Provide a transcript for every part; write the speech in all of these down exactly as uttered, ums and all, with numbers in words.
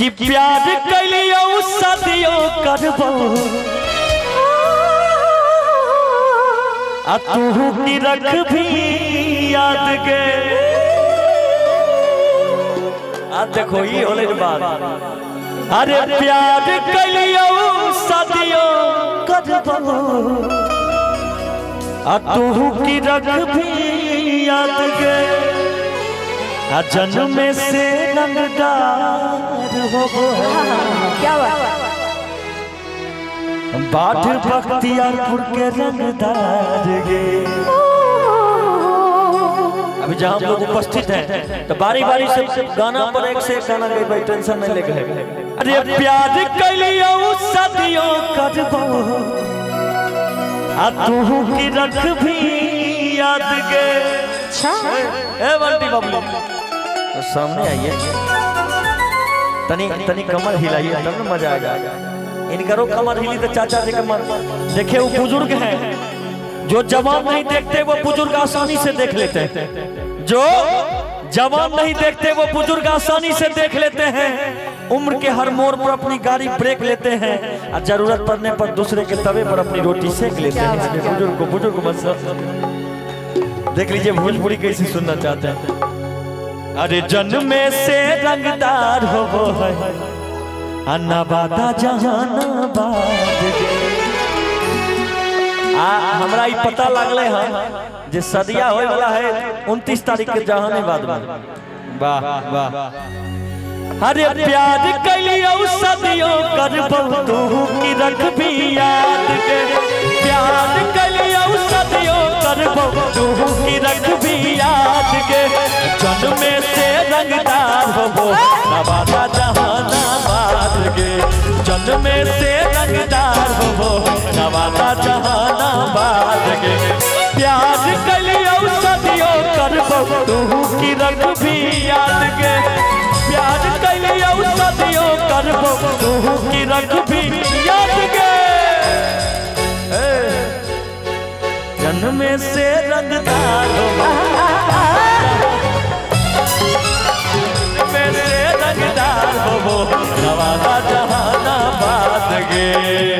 कि प्यार कलियो सदियों करबो आ तू की रख भी याद के। आ देखो ये होले बात, अरे प्यार कलियो सदियों करबो आ तू की रख भी याद के। आ जन्म से रंगदार हो क्या बात, बाढ़ बख्तियारपुर के रंगदार गे। अभी जहाँ हम लोग उपस्थित हैं तो बारी बारी से गाना पर एक से एक गाना गई भाई, टेंशन नहीं लेके है। अरे प्यार कलियो सदियों करबो आ तू की रख भी याद गे। ए बंटी बाबू सामने आइए, तनी तनी कमर हिलाइए तब ना मजा आएगा। इनकरो कमर हिली तो चाचा जी कमर देखे। वो बुजुर्ग हैं जो जवान नहीं देखते वो बुजुर्ग आसानी से देख लेते हैं। जो जवान नहीं देखते वो बुजुर्ग आसानी से देख लेते हैं। उम्र के हर मोड़ पर अपनी गाड़ी ब्रेक लेते हैं और जरूरत पड़ने पर दूसरे के तवे पर अपनी रोटी सेक लेते हैं। बुजुर्ग को बुजुर्ग मत देख लीजिए भोजपुरी कैसे सुनना चाहते हैं। अरे जन्म से रंगदार हो वो है अन्नबादा जहानाबाद के। आ हमरा ई पता लगले है जे सदिया होय वाला है उनतीस तारीख के जहानाबाद में। वाह वाह। अरे प्यार कलियो सदियों करबो तू की रख भी याद के। प्यार कलियो सदियों करबो तू की रख भी याद के। जन्म से रंगदार हो नवादा जहानाबाद के। जन्म से रंगदार हो नवादा जहानाबाद के। प्यार कलियो सदियों करबो तू की रख भी याद के। प्यार कलियो सदियों करबो तू की रख भी याद के। जन्म से रंगदार हो से रंगदार हो नवादा जहानाबाद गे।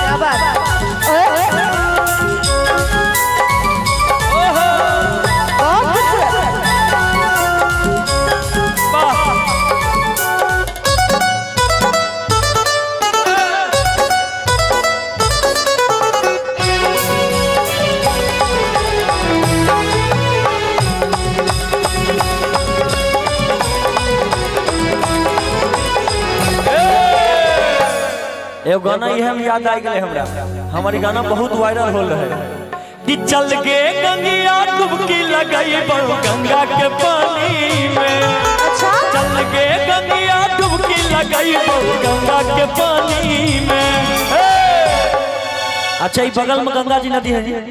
एगो गाना ये हम याद आ गए हमरा। हमारी गाना बहुत वायरल हो रहा है कि चल गे गंगिया डुबकी लगाई गंगा के पानी में। अच्छा चल गे गंगिया डुबकी लगाई गंगा के पानी में। अच्छा ये बगल में गंगा जी नदी है जी।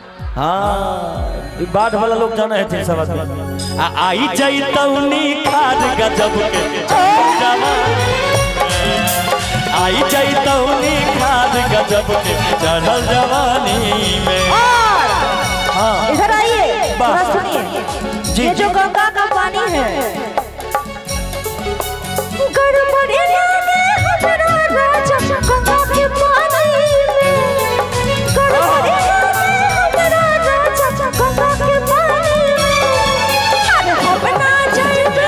हाँ बाढ़ वाला लोग जाना है सब आदमी। आई जाई तौनी खाद गजब के आई जाई तौनी खाद गजब के चढ़ल जवानी में। हाँ इधर आइए थोड़ा सुनिए। ये जो गंगा का पानी है गड़बड़े लाने हमरा राजा गंगा के पानी में। गड़बड़े लाने हमरा राजा गंगा के पानी में। अरे हम ना जाइबे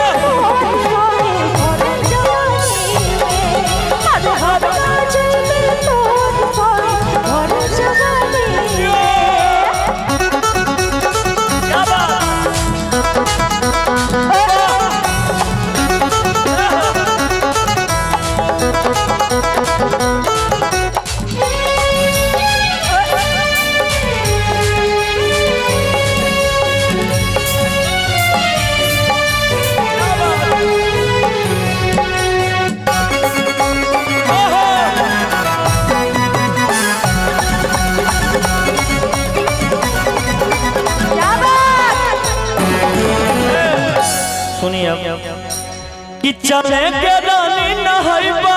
कि चले के रानी नहैबा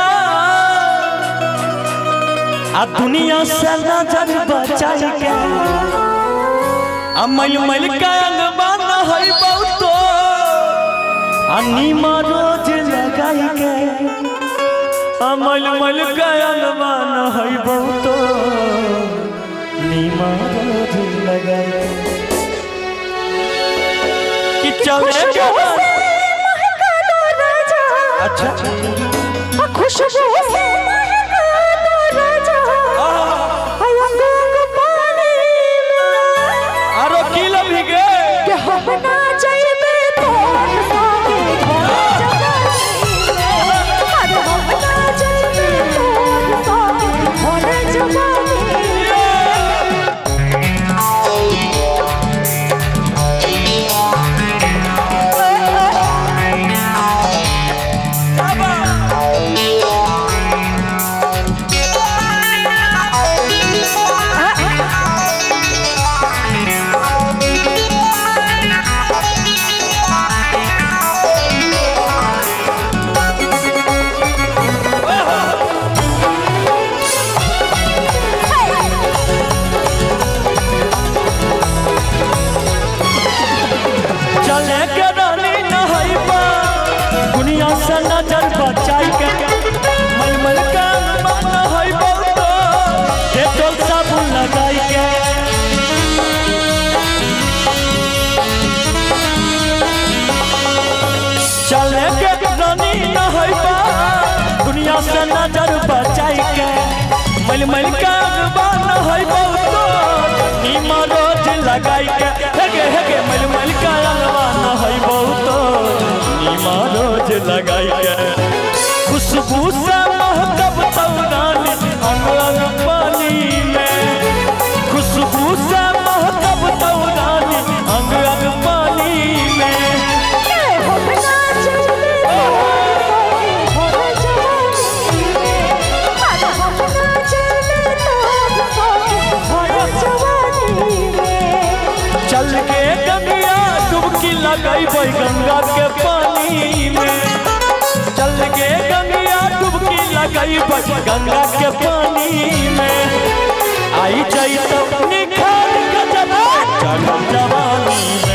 आ दुनिया से नजर बचाई के। आ मैल मैल के अंगबा नहैबा तो नीमा रोज लगाई के अमल मल गयलवा नहई बहुतो नीमा रोज लगाई कि चले के अच्छा खुशबू से महका दो राजा अंग अंग पानी में आरो किल भीगे के हम ना जाइबे तोर साथे घर जवानी अरे हम ना जाइबे तोर साथे घर जवानी नजर बचाई के मलमल का मन है बहुतो डेटोल साबुन लगाई के चले के रानी न है दुनिया से नजर बचाई के मलमल का मन है बहुतो नीमा रोज लगाई के हेगे हेगे मलमल का मन है बहुतो नीमा रोज लगाई के खुशबू से महकब तौरानी अंग अंग पानी में खुशबू से महकब तौरानी अंग अंग पानी में हम ना जाइबे तोर जवानी अरे हम ना जाइबे तोर साथे घर जवानी में चल के गंगा डुबकी लगाई गंगा के पानी में चल के गंगा डुबकी लगाई गंगा के पानी में आई जाई तब निखार के जवानी जवानी में